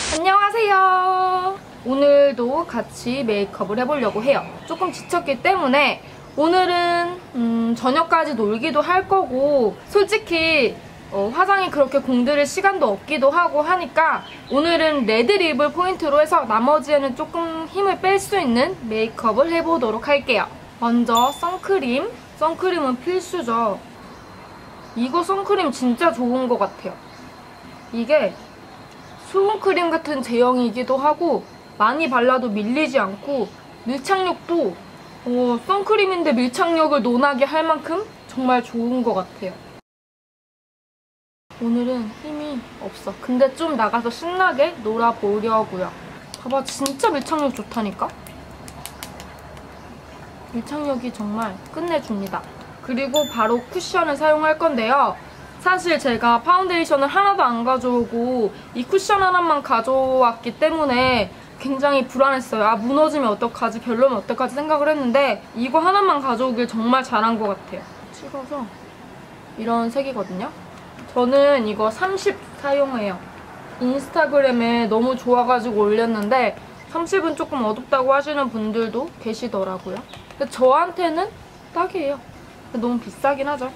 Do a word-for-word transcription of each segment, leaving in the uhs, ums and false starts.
안녕하세요. 오늘도 같이 메이크업을 해보려고 해요. 조금 지쳤기 때문에 오늘은 음, 저녁까지 놀기도 할 거고 솔직히 어, 화장이 그렇게 공들일 시간도 없기도 하고 하니까 오늘은 레드립을 포인트로 해서 나머지에는 조금 힘을 뺄 수 있는 메이크업을 해보도록 할게요. 먼저 선크림. 선크림은 필수죠. 이거 선크림 진짜 좋은 것 같아요. 이게 수분크림 같은 제형이기도 하고 많이 발라도 밀리지 않고 밀착력도 어, 선크림인데 밀착력을 논하게 할 만큼 정말 좋은 것 같아요. 오늘은 힘이 없어. 근데 좀 나가서 신나게 놀아보려고요. 봐봐, 진짜 밀착력 좋다니까? 밀착력이 정말 끝내줍니다. 그리고 바로 쿠션을 사용할 건데요. 사실 제가 파운데이션을 하나도 안 가져오고 이 쿠션 하나만 가져왔기 때문에 굉장히 불안했어요. 아, 무너지면 어떡하지, 별로면 어떡하지 생각을 했는데 이거 하나만 가져오길 정말 잘한 것 같아요. 찍어서 이런 색이거든요. 저는 이거 삼십 사용해요. 인스타그램에 너무 좋아가지고 올렸는데 삼십은 조금 어둡다고 하시는 분들도 계시더라고요. 근데 저한테는 딱이에요. 근데 너무 비싸긴 하죠.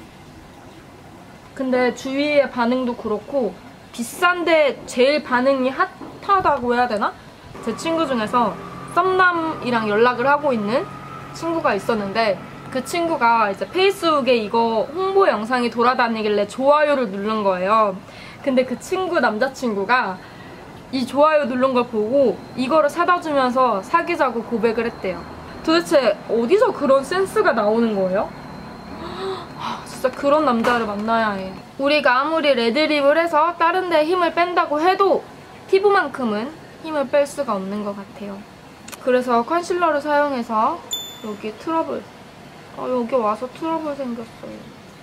근데 주위의 반응도 그렇고 비싼데 제일 반응이 핫하다고 해야 되나? 제 친구 중에서 썸남이랑 연락을 하고 있는 친구가 있었는데 그 친구가 이제 페이스북에 이거 홍보 영상이 돌아다니길래 좋아요를 누른 거예요. 근데 그 친구 남자친구가 이 좋아요 누른 걸 보고 이거를 사다 주면서 사귀자고 고백을 했대요. 도대체 어디서 그런 센스가 나오는 거예요? 진짜 그런 남자를 만나야 해. 우리가 아무리 레드립을 해서 다른 데에 힘을 뺀다고 해도 피부만큼은 힘을 뺄 수가 없는 것 같아요. 그래서 컨실러를 사용해서 여기 트러블, 어, 여기 와서 트러블 생겼어요.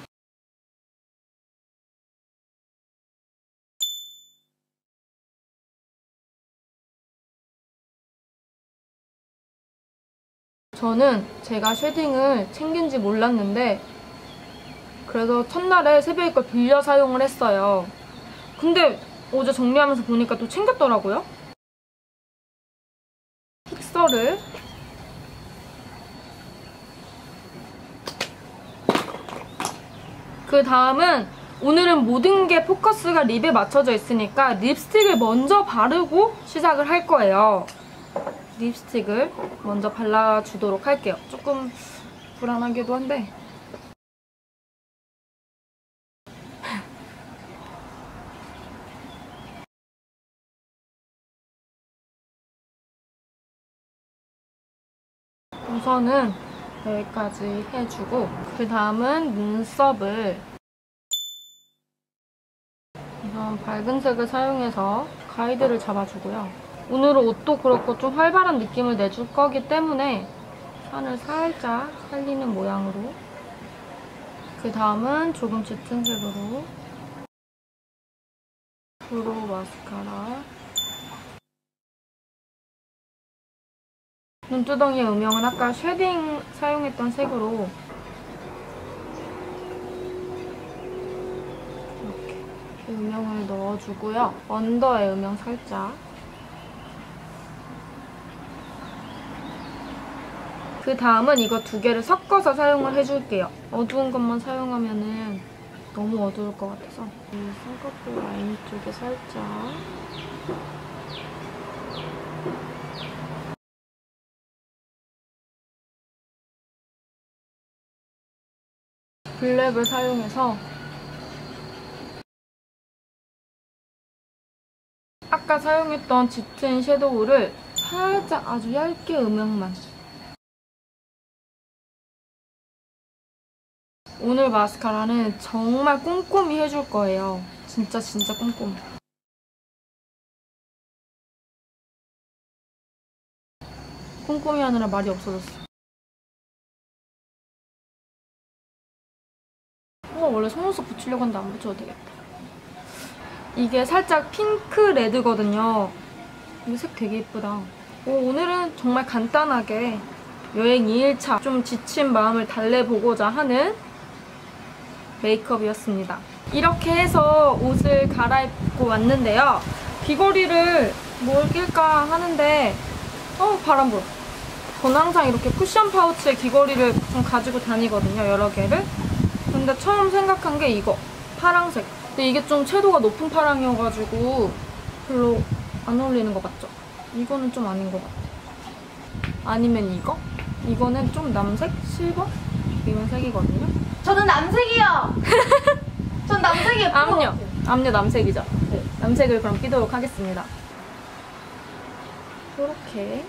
저는 제가 쉐딩을 챙긴지 몰랐는데 그래서 첫날에 새벽에 걸 빌려 사용을 했어요. 근데 어제 정리하면서 보니까 또 챙겼더라고요. 픽서를 그 다음은 오늘은 모든 게 포커스가 립에 맞춰져 있으니까 립스틱을 먼저 바르고 시작을 할 거예요. 립스틱을 먼저 발라주도록 할게요. 조금 불안하기도 한데 우선은 여기까지 해주고 그 다음은 눈썹을 이런 밝은 색을 사용해서 가이드를 잡아주고요. 오늘은 옷도 그렇고 좀 활발한 느낌을 내줄 거기 때문에 산을 살짝 살리는 모양으로 그 다음은 조금 짙은 색으로 브로우 마스카라 눈두덩이 음영은 아까 쉐딩 사용했던 색으로 이렇게, 이렇게 음영을 넣어주고요. 언더에 음영 살짝. 그 다음은 이거 두 개를 섞어서 사용을 해줄게요. 어두운 것만 사용하면은 너무 어두울 것 같아서 이 쌍꺼풀 라인 쪽에 살짝 블랙을 사용해서 아까 사용했던 짙은 섀도우를 살짝 아주 얇게 음영만. 오늘 마스카라는 정말 꼼꼼히 해줄 거예요. 진짜 진짜 꼼꼼히. 꼼꼼히 하느라 말이 없어졌어. 어, 원래 속눈썹 붙이려고 했는데 안 붙여도 되겠다. 이게 살짝 핑크 레드거든요. 이 색 되게 예쁘다. 오, 오늘은 정말 간단하게 여행 이 일차 좀 지친 마음을 달래보고자 하는 메이크업이었습니다. 이렇게 해서 옷을 갈아입고 왔는데요. 귀걸이를 뭘 낄까 하는데 어 바람 불어. 저는 항상 이렇게 쿠션 파우치에 귀걸이를 좀 가지고 다니거든요, 여러 개를. 근데 처음 생각한 게 이거, 파랑색. 근데 이게 좀 채도가 높은 파랑이어가지고 별로 안 어울리는 것 같죠? 이거는 좀 아닌 것 같아. 아니면 이거? 이거는 좀 남색? 실버? 이런 색이거든요? 저는 남색이요! 전 남색이 예쁜 것 암요! 같아요. 암요 남색이죠? 네. 남색을 그럼 끼도록 하겠습니다. 이렇게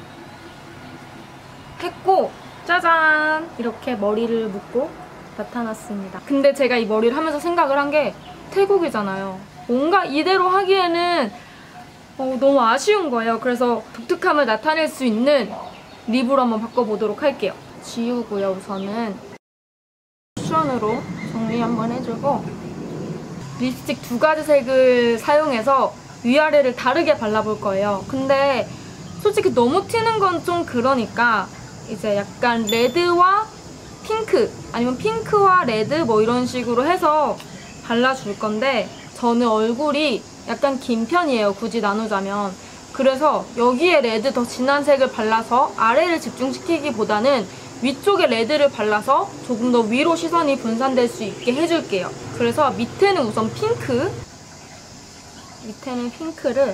했고, 짜잔! 이렇게 머리를 묶고 나타났습니다. 근데 제가 이 머리를 하면서 생각을 한 게 태국이잖아요. 뭔가 이대로 하기에는 어, 너무 아쉬운 거예요. 그래서 독특함을 나타낼 수 있는 립으로 한번 바꿔보도록 할게요. 지우고요, 우선은. 쿠션으로 정리 한번 해주고, 립스틱 두 가지 색을 사용해서 위아래를 다르게 발라볼 거예요. 근데 솔직히 너무 튀는 건 좀 그러니까 이제 약간 레드와 핑크, 아니면 핑크와 레드 뭐 이런 식으로 해서 발라줄 건데, 저는 얼굴이 약간 긴 편이에요, 굳이 나누자면. 그래서 여기에 레드 더 진한 색을 발라서 아래를 집중시키기보다는 위쪽에 레드를 발라서 조금 더 위로 시선이 분산될 수 있게 해줄게요. 그래서 밑에는 우선 핑크, 밑에는 핑크를,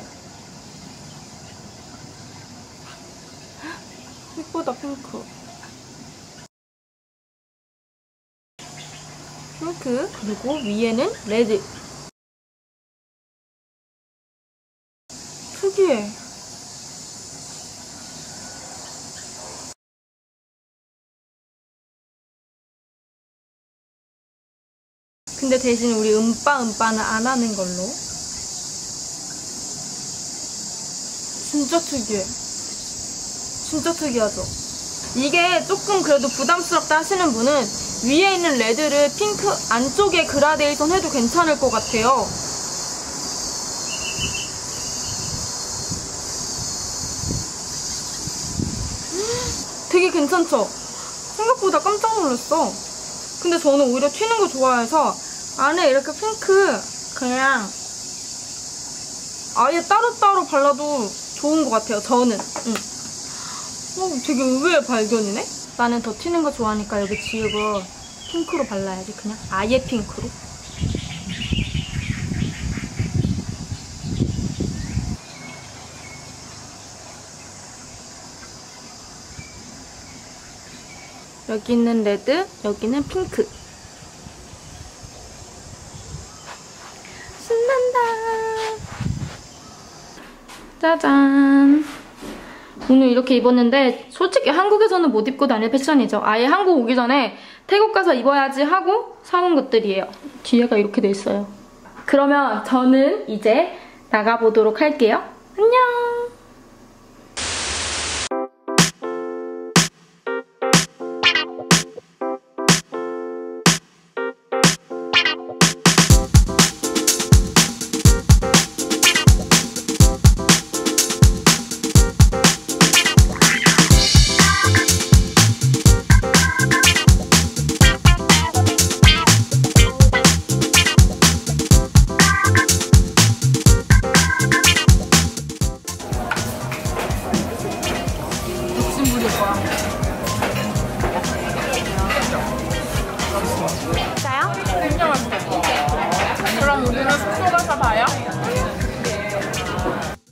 이쁘다 핑크. 핑크, 그리고 위에는 레드. 특이해. 근데 대신 우리 음빠 음빠는 안 하는 걸로. 진짜 특이해. 진짜 특이하죠? 이게 조금 그래도 부담스럽다 하시는 분은 위에 있는 레드를 핑크 안쪽에 그라데이션 해도 괜찮을 것 같아요. 되게 괜찮죠? 생각보다 깜짝 놀랐어. 근데 저는 오히려 튀는 거 좋아해서 안에 이렇게 핑크 그냥 아예 따로따로 발라도 좋은 것 같아요, 저는. 응. 어, 되게 의외의 발견이네? 나는 더 튀는 거 좋아하니까 여기 지우고 핑크로 발라야지, 그냥. 아예 핑크로. 여기는 레드, 여기는 핑크. 신난다. 짜잔. 오늘 이렇게 입었는데 솔직히 한국에서는 못 입고 다닐 패션이죠. 아예 한국 오기 전에 태국 가서 입어야지 하고 사온 것들이에요. 뒤에가 이렇게 돼 있어요. 그러면 저는 이제 나가보도록 할게요. 안녕. 진짜요? 굉장히 맛있어요. 그럼 우리는 숙소 가서 봐요.